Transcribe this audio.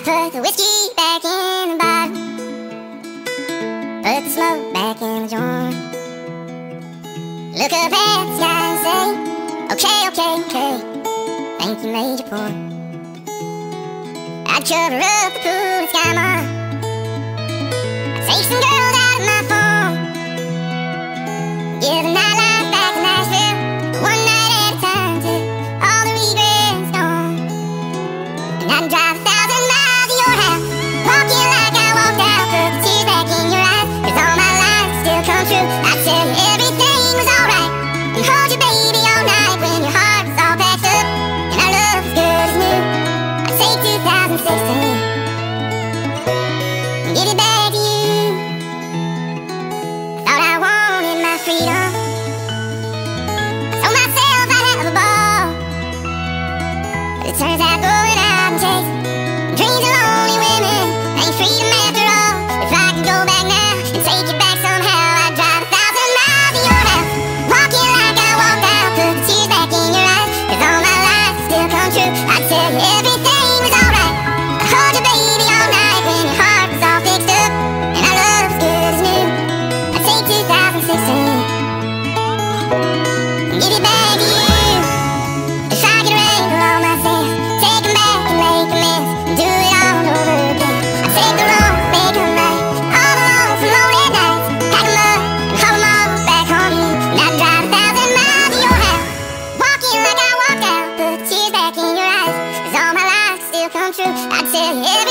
put the whiskey back in the bottle, put the smoke back in the joint. Look up at the sky and say, okay, okay, okay, think you made your point. I'd cover up the pool and sky mine, I'd take some girls out of my phone, give the nightlife back to Nashville, one night at a time till all the regrets gone. And I'd drive 1,000 miles to your house, walking like I walked out, put the tears back in your eyes, 'cause all my lies still come true. I'd tell you everything was alright, and hold your baby all night when your heart was all packed up, and our love was good as new. I'd say 2016 and give it back to you. I thought I wanted my freedom, I told myself I'd have a ball, but it turns out going out and chasing dreams of lonely women ain't freedom after all. If I could go back now and take it back somehow, I'd drive 1,000 miles to your house, walking like I walked out, put the tears back in your eyes, 'cause all my lies still come true. I'd tell you everything was alright, I'd hold your baby all night when your heart was all fixed up, and our love was good as new. I'd take 2016 and give it back to you. If I could wrangle all my sins, take them back and make amends, and do it all over again. I'd take the wrongs, make them right, all alone from lonely nights, pack them up and haul them all back home to you. And I'd drive 1,000 miles to your house, walking like I walked out, put the tears back in your eyes, 'cause all my lies still come true. I'd tell you everything